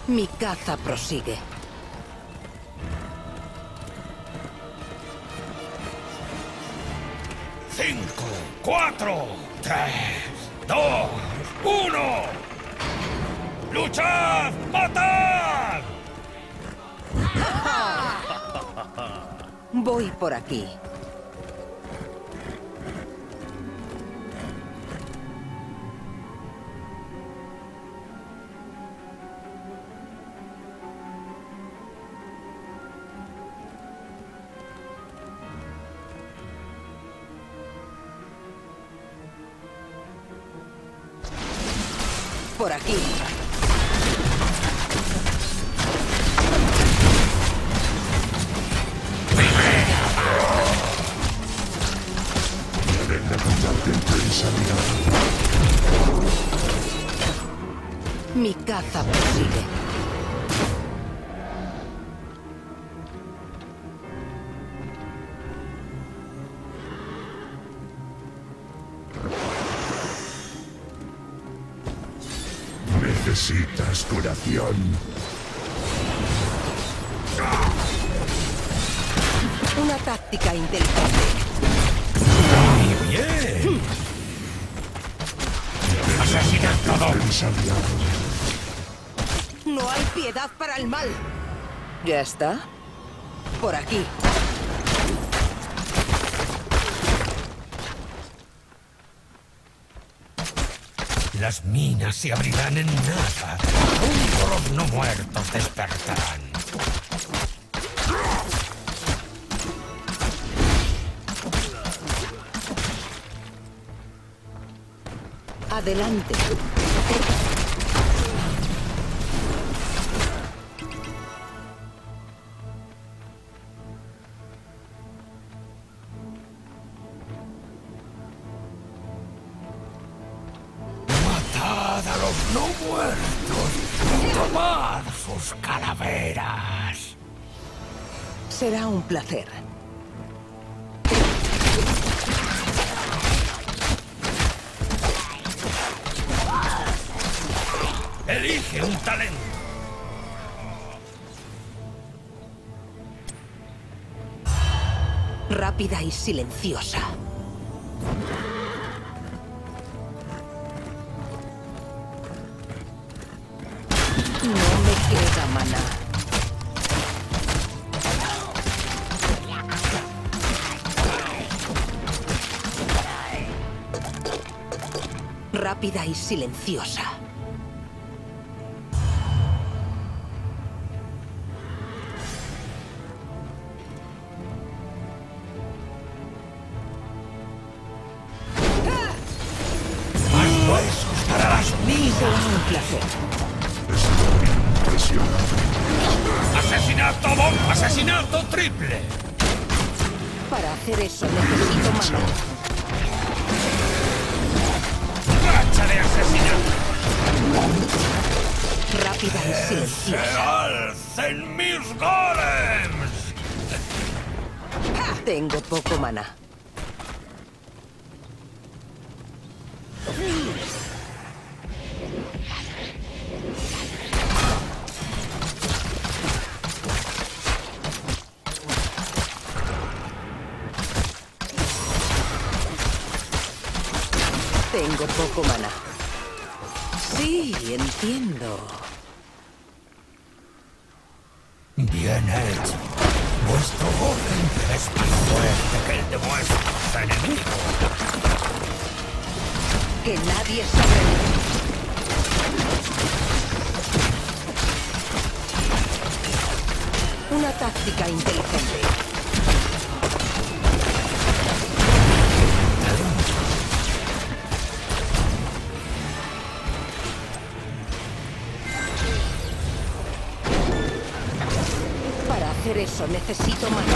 Mi caza prosigue. Cinco, 4, 3, 2, 1. ¡Luchad! ¡Matad! Voy por aquí. Por aquí. Mi caza prosigue. Necesitas curación. Una táctica inteligente. ¡Muy bien! ¡Asesinato doble! No hay piedad para el mal. ¿Ya está? Por aquí. Las minas se abrirán en nada. Junto los no muertos despertarán. Adelante. ¡Matad a los no muertos! ¡Y tomad sus calaveras! Será un placer. Elige un talento. Rápida y silenciosa. No me queda maná. Rápida y silenciosa. Más huesos para las Será minas. un placer. Estoy impresionado. ¡Asesinato doble! ¡Asesinato triple! Para hacer eso necesito maná. ¡Racha de asesinato! Rápida y ¡Se silenciosa. alcen mis golems! Tengo poco maná. Tengo poco maná. Sí, entiendo. Bien hecho. Vuestro golem es más fuerte que el de vuestros enemigos. Que nadie sobreviva. Una táctica inteligente. Para hacer eso necesito maná.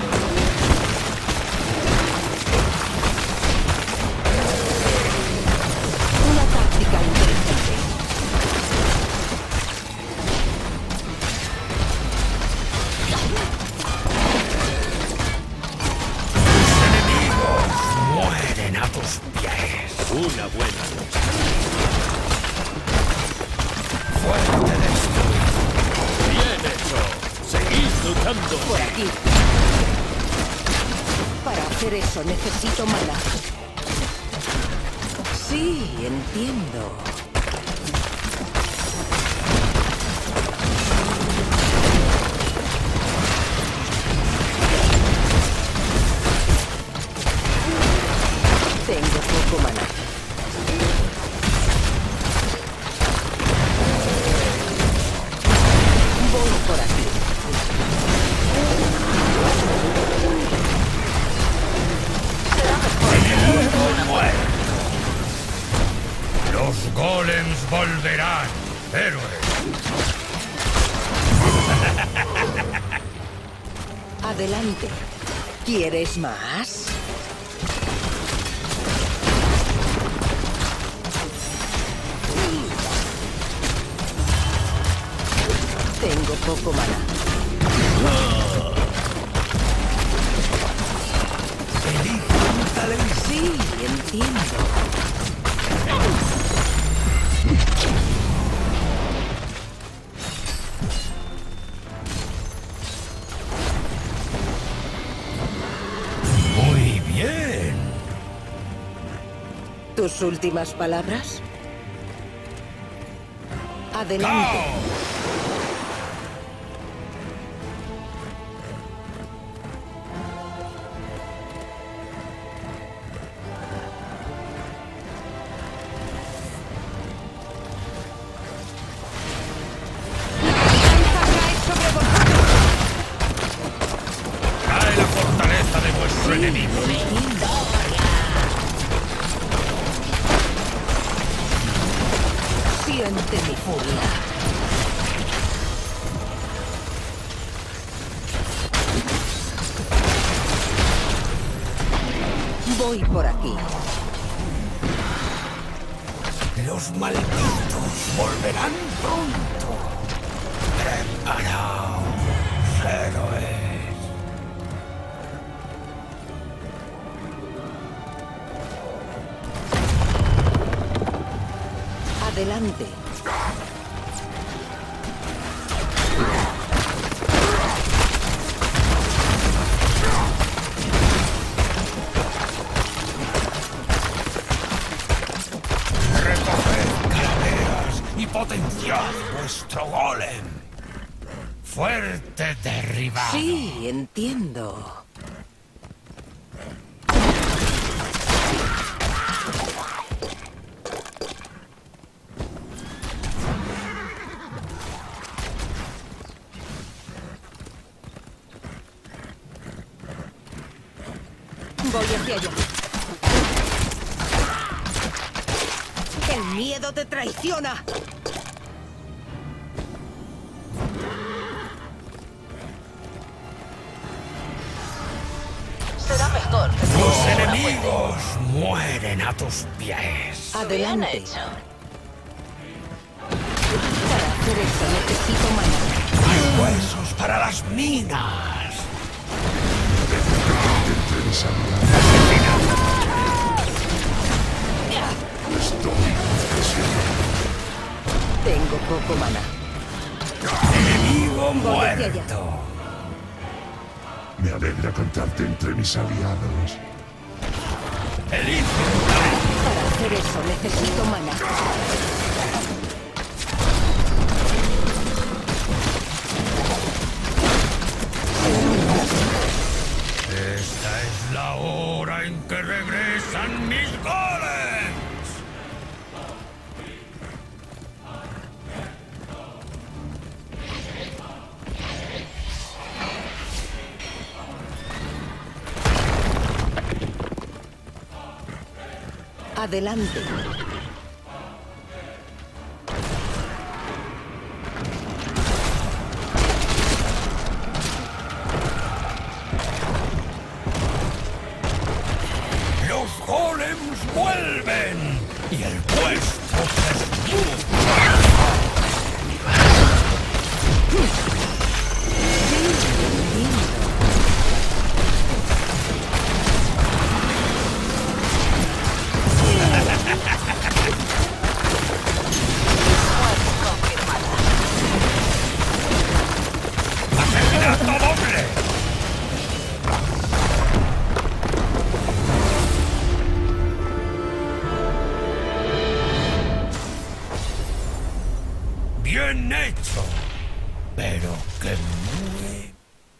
Una táctica inteligente. Tus enemigos mueren a tus pies. Una buena lucha. Fuerte destruida. Educando. Por aquí. Para hacer eso necesito mana. Sí, entiendo. Tengo poco mana. Voy por aquí. Los golems volverán, héroes. Adelante. ¿Quieres más? Tengo poco mana. Sí, entiendo. Muy bien. ¿Tus últimas palabras? Adelante. ¡Cao! Cae la fortaleza de vuestro enemigo. Siente mi furia. Voy por aquí. Los malditos volverán pronto. Preparaos, héroes. Adelante. Recoged calaveras y potenciad vuestro golem. Fuerte derribado. Sí, entiendo. Voy hacia allá. El miedo te traiciona. Será mejor que te Tus una enemigos mueren a tus pies. fuente. Bien Adelante. hecho. Para hacer eso necesito mana. Hay huesos para las minas. Tengo poco mana. Enemigo Voy hacia allá. muerto. Me alegra cantarte entre mis aliados. Elige. Para hacer eso necesito mana. Esta es la hora en que regresan mis golems. Adelante. Los golems vuelven y el puesto se escucha. ¡Asesinad todo Bien hecho. Pero que muy...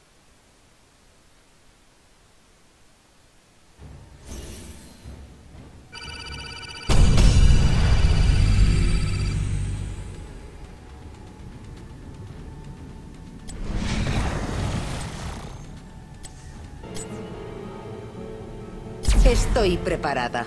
Estoy preparada.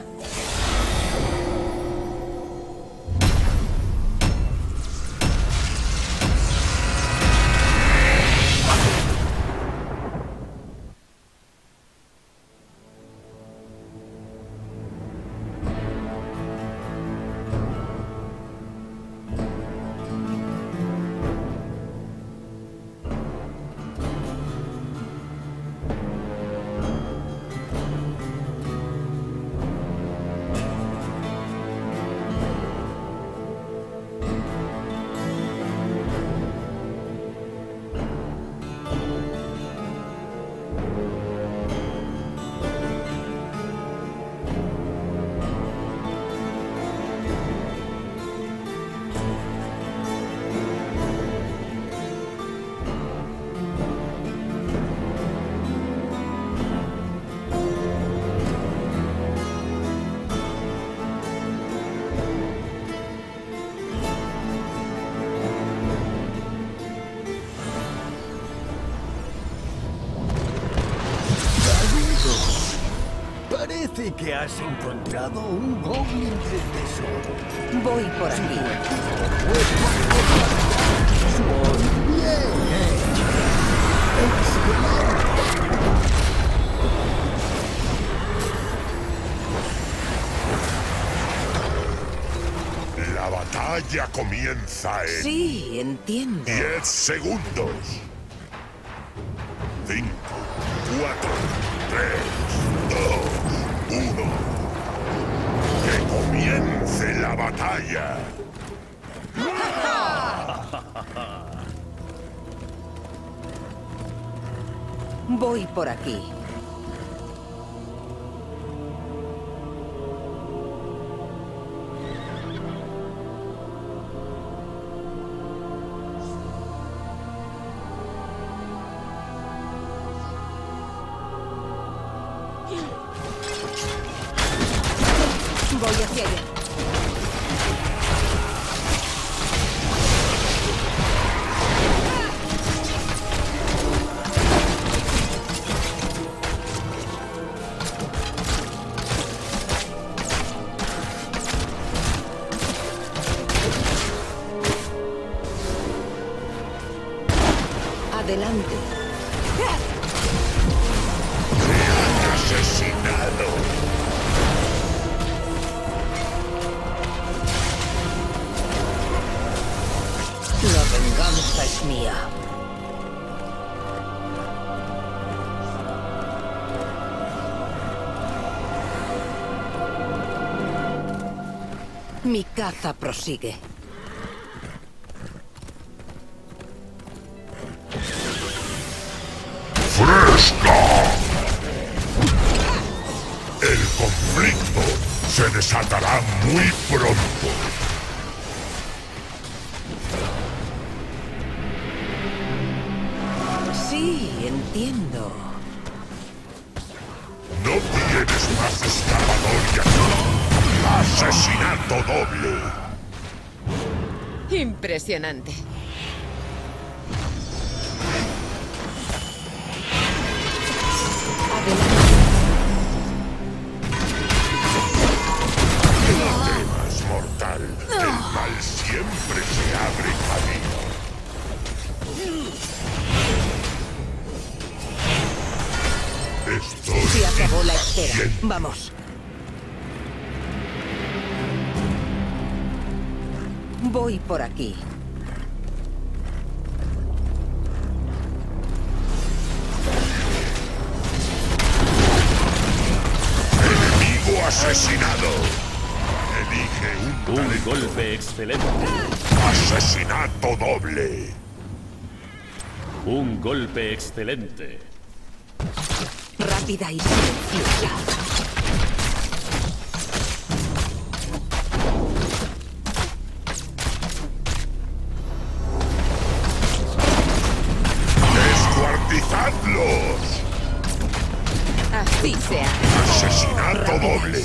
Parece que has encontrado un goblin de tesoro. Voy por aquí. Muy bien hecho. Excelente. La batalla comienza en Sí, entiendo. 10 segundos. 5, 4, 3, 2, 1. ¡Que comience la batalla! Voy por aquí. Voy hacia allá. Adelante. ¡Me han asesinado! La venganza es mía. Mi caza prosigue. ¡Fresca! El conflicto se desatará muy pronto. Sí, entiendo. No tienes más escapatoria. ¡Asesinato doble! Impresionante. No temas, mortal. El mal siempre se abre camino. Estoy Se acabó la espera. impaciente. Vamos. Voy por aquí. Enemigo asesinado. Elige un Un talento. golpe excelente. Asesinato doble. Un golpe excelente. Rápida y silenciosa.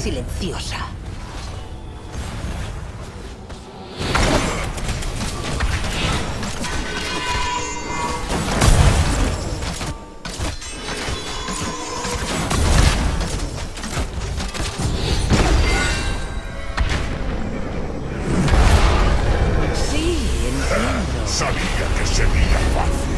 silenciosa. Sí, entiendo. Sabía que sería fácil.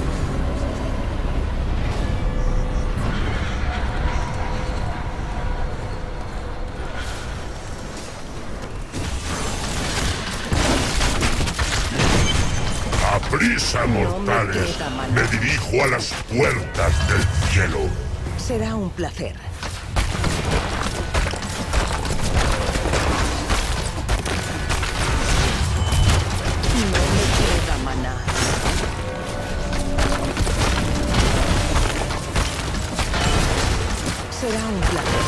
¡Aprisa, mortales! queda mal. Me dirijo a las puertas del cielo. Será un placer. No me queda maná. Será un placer.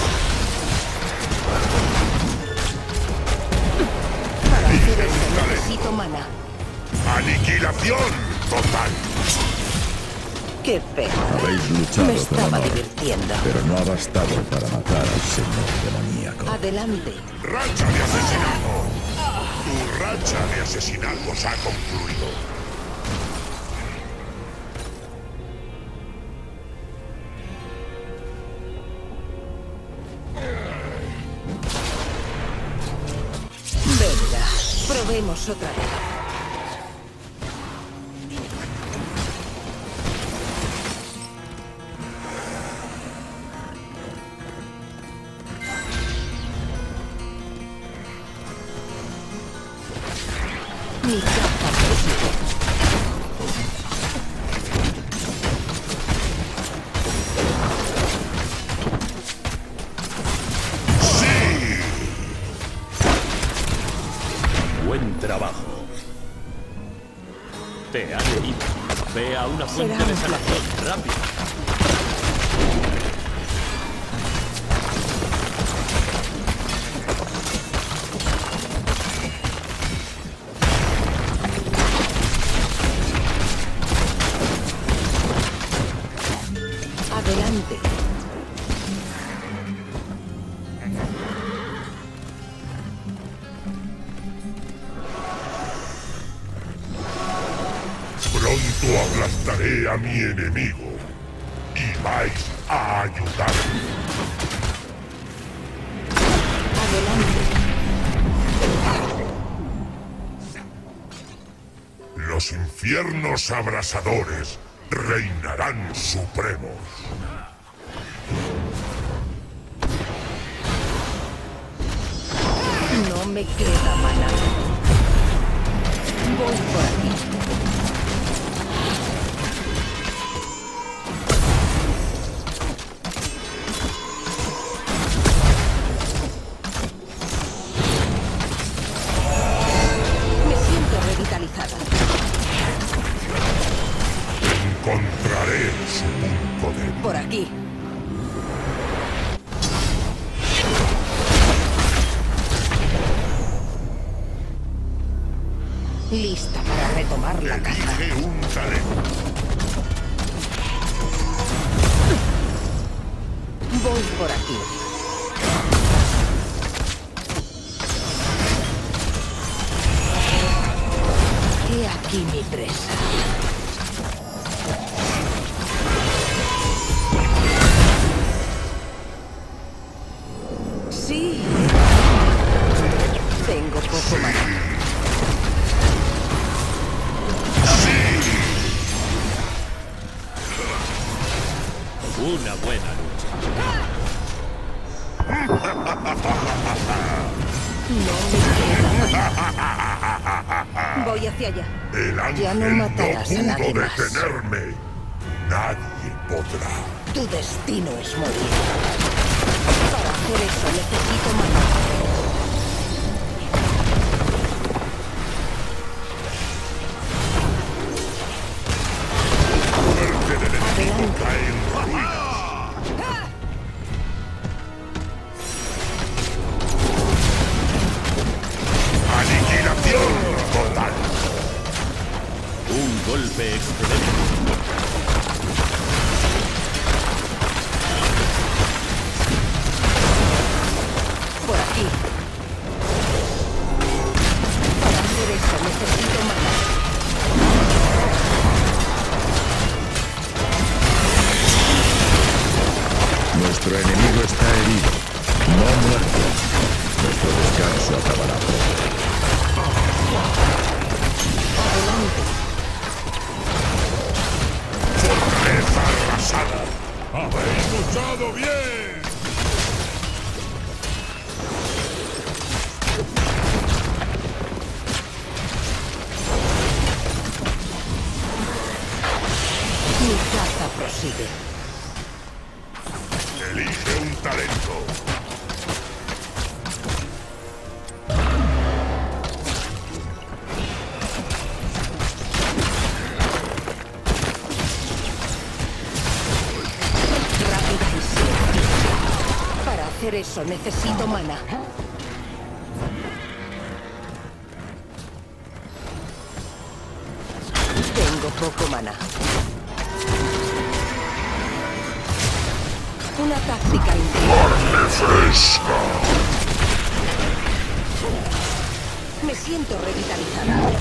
Para hacer eso necesito maná. ¡Aniquilación total! Qué pena. Habéis luchado Me con estaba honor, divirtiendo. pero no ha bastado para matar al señor demoníaco. Adelante. ¡Racha de asesinato! Tu racha de asesinatos ha concluido. Venga, probemos otra vez. Mi caza persigue. Buen trabajo. Te han herido. Ve a una fuente Será de un sanación. Rápido. Adelante. Pronto aplastaré a mi enemigo y vais a ayudarme. Adelante. Los infiernos abrasadores reinarán supremos. No me queda maná. Voy por aquí. Me siento revitalizada. Encontraré su punto débil. Por aquí. Lista para retomar la caza. Elige un talento. Voy por aquí. He aquí mi presa. Sí. Tengo poco más. Una buena lucha. No me queda más. Voy hacia allá. El ángel Ya no no matarás a pudo nadie más. detenerme. Nadie podrá. Tu destino es morir. Para hacer eso necesito maná. Muerte del enemigo Adelante. cae en ruinas. Aniquilación total. Un golpe excelente. eso acabará pronto. Adelante. Fortaleza arrasada. ¡Habéis luchado bien! Mi caza prosigue. Elige un talento. Rápida y silenciosa. Para hacer eso necesito mana. Tengo poco mana. Una táctica increíble. Fresca. Me siento revitalizada.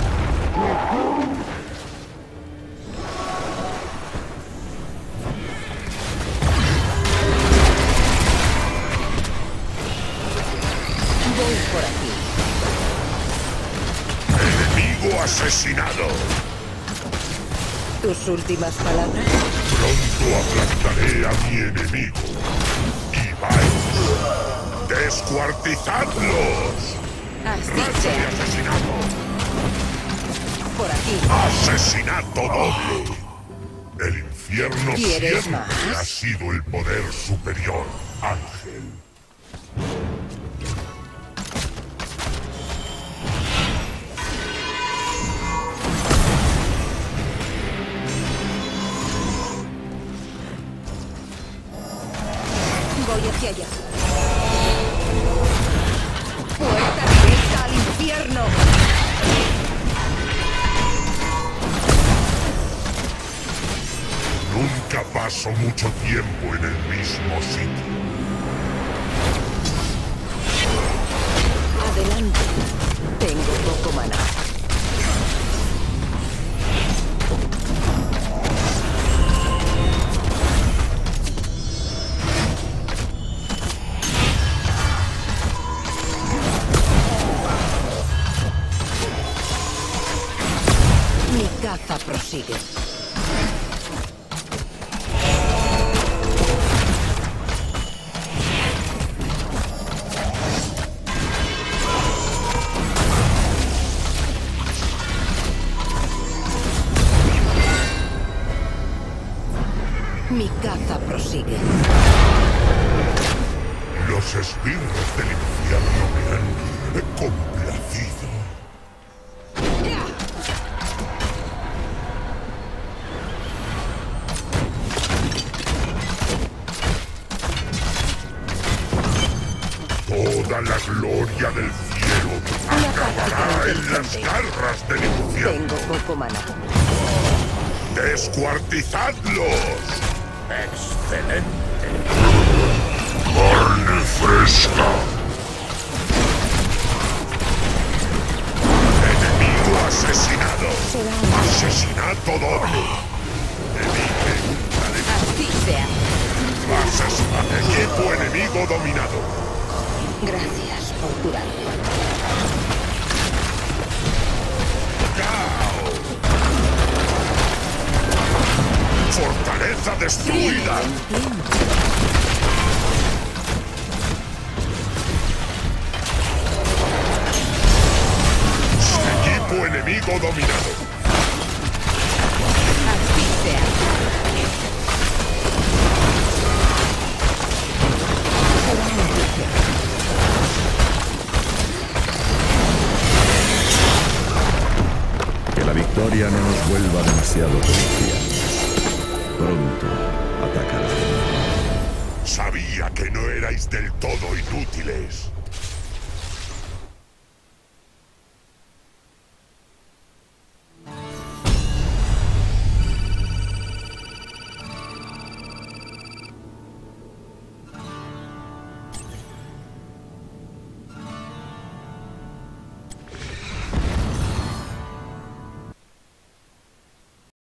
Voy por aquí. Enemigo asesinado. ¿Tus últimas palabras? Pronto aplastaré a mi enemigo. Y vais. ¡Descuartizadlos! Así ¡Clase de sea. asesinato! Por aquí. ¡Asesinato doble! El infierno ¿Quieres siempre más? ha sido el poder superior, Ángel. Voy hacia allá. ¡Puerta directa al infierno! Nunca paso mucho tiempo en el mismo sitio. Adelante. Tengo poco mana. Mi caza prosigue. Mi caza prosigue. Los esbirros del infierno me han complacido. Toda la gloria del cielo acabará en las garras del infierno. Tengo poco mana. ¡Descuartizadlos! ¡Excelente! ¡Carne fresca! ¡Enemigo asesinado! ¡Asesinato doble! Elige un talento. Así sea. Equipo enemigo dominado. Gracias por curarme. ¡Cao! ¡Fortaleza destruida! Equipo enemigo dominado. Así sea. Será un placer. Que la victoria no nos vuelva demasiado provincianos. Pronto atacará. Sabía que no erais del todo inútiles.